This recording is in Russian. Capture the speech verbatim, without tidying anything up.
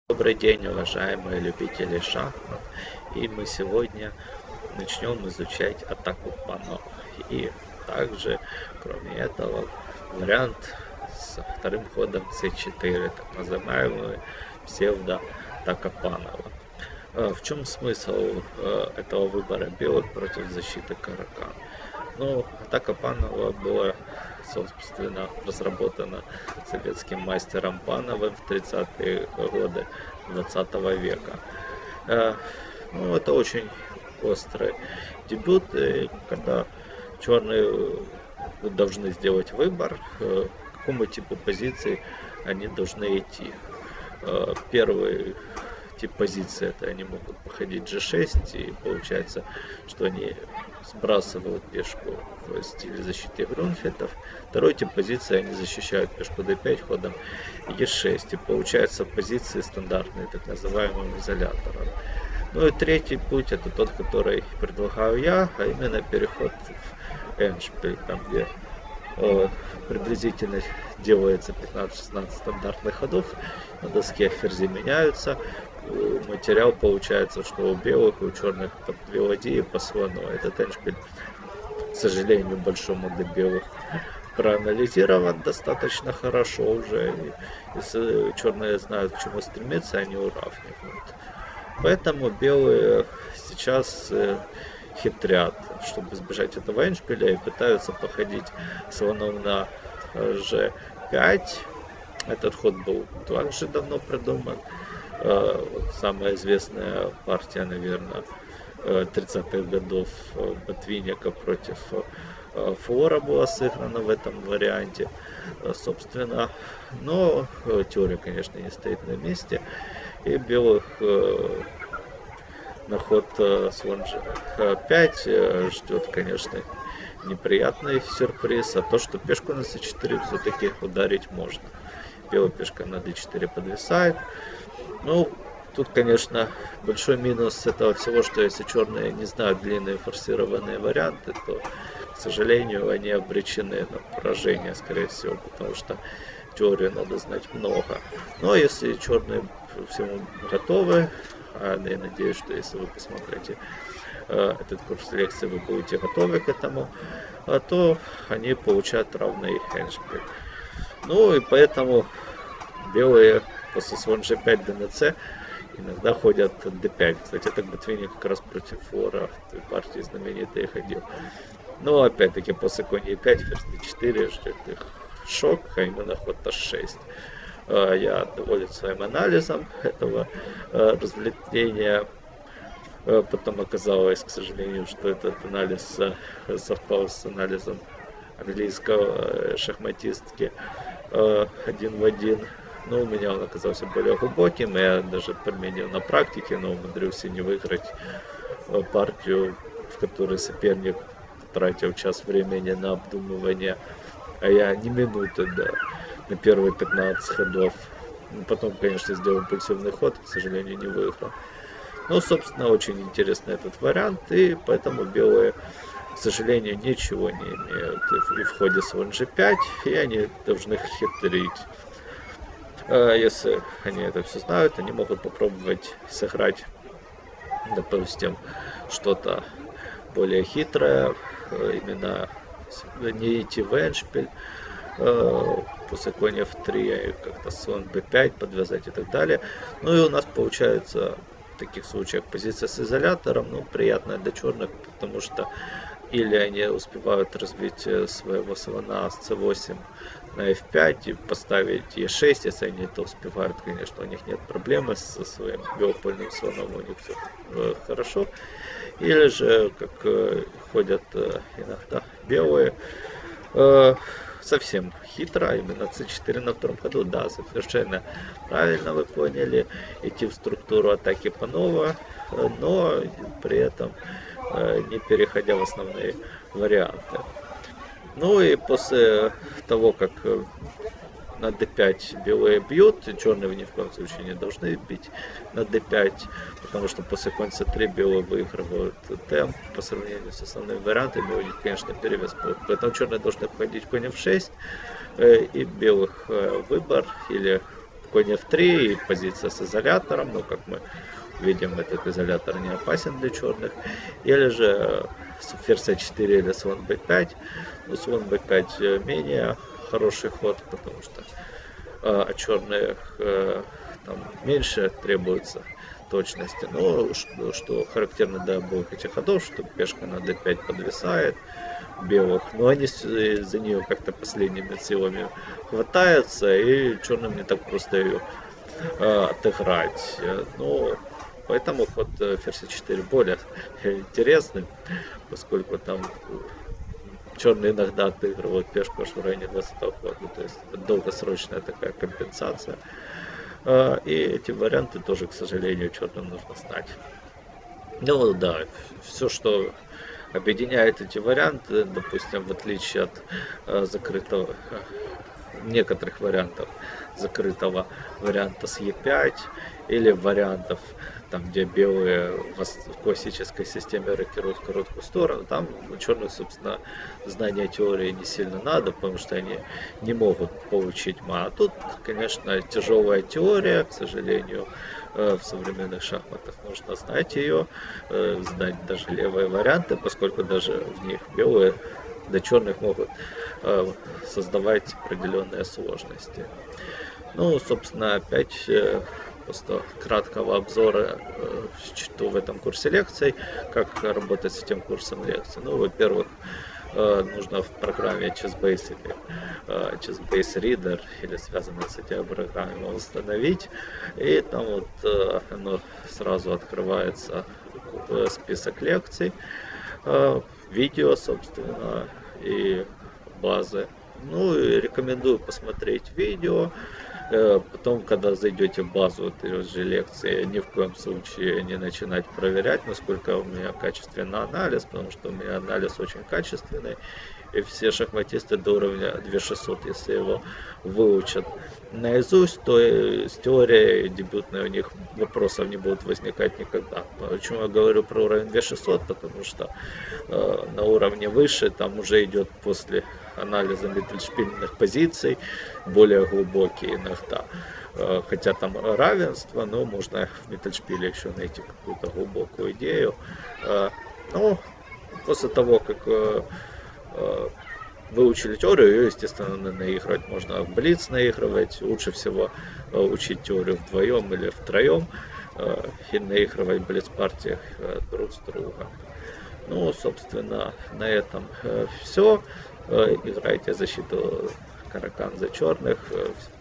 Добрый день, уважаемые любители шахмат. И мы сегодня начнем изучать атаку панов. И также, кроме этого, вариант со вторым ходом це четыре, так называемый псевдо-атака панова. В чем смысл этого выбора белых против защиты Каракан? Ну, атака панова была, собственно, разработана советским мастером Пановым в тридцатые годы двадцатого века. Ну, это очень острый дебют, когда черные должны сделать выбор, к какому типу позиции они должны идти. Первый тип позиции — это они могут походить джи шесть, и получается, что они сбрасывают пешку в стиле защиты Грюнфельдов. Второй тип позиции — они защищают пешку дэ пять ходом е шесть, и получается позиции стандартные, так называемым изолятором. Ну и третий путь — это тот, который предлагаю я, а именно переход в эндшпиль, там где о, приблизительно делается пятнадцать-шестнадцать стандартных ходов, на доске ферзи меняются, материал получается, что у белых и у черных там две ладьи по слону. Этот эндшпиль, к сожалению, большому для белых проанализирован достаточно хорошо уже. Если черные знают, к чему стремиться, они уравнивают. Поэтому белые сейчас хитрят, чтобы избежать этого эндшпиля, и пытаются походить слоном на же пять. Этот ход был также давно придуман. Самая известная партия, наверное, тридцатых годов Ботвинника против Флора была сыграна в этом варианте, собственно. Но теория, конечно, не стоит на месте. И белых на ход слон же пять ждет, конечно, неприятный сюрприз, а то, что пешку на цэ четыре все-таки ударить можно. Белая пешка на дэ четыре подвисает. Ну, тут, конечно, большой минус этого всего, что если черные не знают длинные форсированные варианты, то, к сожалению, они обречены на поражение, скорее всего, потому что теорию надо знать много. Но если черные всему готовы, а я надеюсь, что если вы посмотрите э, этот курс лекций, вы будете готовы к этому, а то они получают равный эндшпиль. Ну и поэтому белые после слон же пять дэ на цэ иногда ходят дэ пять. Кстати, так Ботвинник как раз против Флора в той партии знаменитый ходил. Но опять-таки после конь е пять, ферзь дэ четыре ждет их шок, а именно ход аш шесть. Я доволен своим анализом этого развлечения. Потом оказалось, к сожалению, что этот анализ совпал с анализом английского шахматистки один в один. Но у меня он оказался более глубоким, я даже применил на практике, но умудрился не выиграть партию, в которой соперник тратил час времени на обдумывание, а я ни минуты, да, на первые пятнадцать ходов. Потом, конечно, сделал импульсивный ход, к сожалению, не выиграл. Ну, собственно, очень интересный этот вариант, и поэтому белые, к сожалению, ничего не имеют и в ходе слон же пять, и они должны хитрить. Если они это все знают, они могут попробовать сыграть, допустим, что-то более хитрое, именно не идти в эндшпиль, после конь эф три, как-то слон бэ пять подвязать и так далее. Ну и у нас получается в таких случаях позиция с изолятором, ну, приятная для черных, потому что или они успевают развить своего слона с цэ восемь на эф пять и поставить е шесть, если они это успевают, конечно, у них нет проблемы со своим белопольным слоном, у них все хорошо. Или же, как ходят иногда белые, совсем хитро, именно цэ четыре на втором ходу, да, совершенно правильно вы поняли, идти в структуру атаки панова, но при этом не переходя в основные варианты. Ну и после того, как на дэ пять белые бьют, черные ни в коем случае не должны бить на дэ пять, потому что после конь цэ три белые выигрывают темп по сравнению с основными вариантами, у них, конечно, перевес будет. Поэтому черные должны входить конь эф шесть, и белых выбор или конь эф три и позиция с изолятором, но как мы видим, этот изолятор не опасен для черных. Или же ферзь а четыре или слон бэ пять. Но слон бэ пять менее хороший ход, потому что э, от черных э, там меньше требуется точности. Но что, что характерно для обоих этих ходов, что пешка на дэ пять подвисает белых, но они за нее как-то последними силами хватаются, и черным не так просто ее э, отыграть. Но поэтому ход ферзь а четыре более интересный, поскольку там черные иногда отыгрывают пешку аж в районе двадцатого хода, то есть долгосрочная такая компенсация. И эти варианты тоже, к сожалению, черным нужно знать. Ну да, все, что объединяет эти варианты, допустим, в отличие от э, закрытого, некоторых вариантов закрытого варианта с е пять или вариантов, там, где белые в классической системе рокируют в короткую сторону, там у черных, собственно, знания теории не сильно надо, потому что они не могут получить ма. А тут, конечно, тяжелая теория, к сожалению, в современных шахматах нужно знать ее, знать даже левые варианты, поскольку даже в них белые до черных могут создавать определенные сложности. Ну, собственно, опять просто краткого обзора что в этом курсе лекций, как работать с этим курсом лекций. Ну, во-первых, нужно в программе Chessbase или Chessbase Reader или связанной с этим программой установить, и там вот оно сразу открывается список лекций, видео, собственно, и базы. Ну и рекомендую посмотреть видео. Потом, когда зайдете в базу этой же лекции, ни в коем случае не начинать проверять, насколько у меня качественный анализ, потому что у меня анализ очень качественный. И все шахматисты до уровня две тысячи шестьсот, если его выучат наизусть, то с теорией дебютной у них вопросов не будут возникать никогда. Почему я говорю про уровень две тысячи шестьсот? Потому что э, на уровне выше там уже идет после анализа миттельшпильных позиций более глубокие иногда. Э, хотя там равенство, но можно в миттельшпиле еще найти какую-то глубокую идею. Э, но после того, как э, выучили теорию, ее, естественно, наигрывать можно в блиц наигрывать. Лучше всего учить теорию вдвоем или втроем и наигрывать в блиц-партиях друг с другом. Ну, собственно, на этом все. Играйте защиту Каракан за черных.